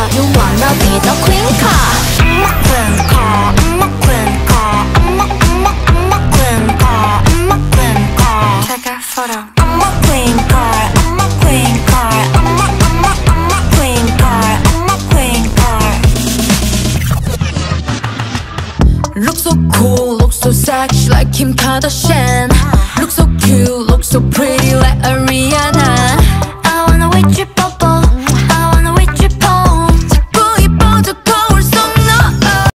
You wanna be the queen car. I'm a queen car, I'm a queen car, I'm a queen car, I'm a queen car. Take a photo. I'm a queen car, I'm a queen car, I'm a queen car, I'm a queen car. Look so cool, look so sexy like Kim Kardashian. Look so cute, look so pretty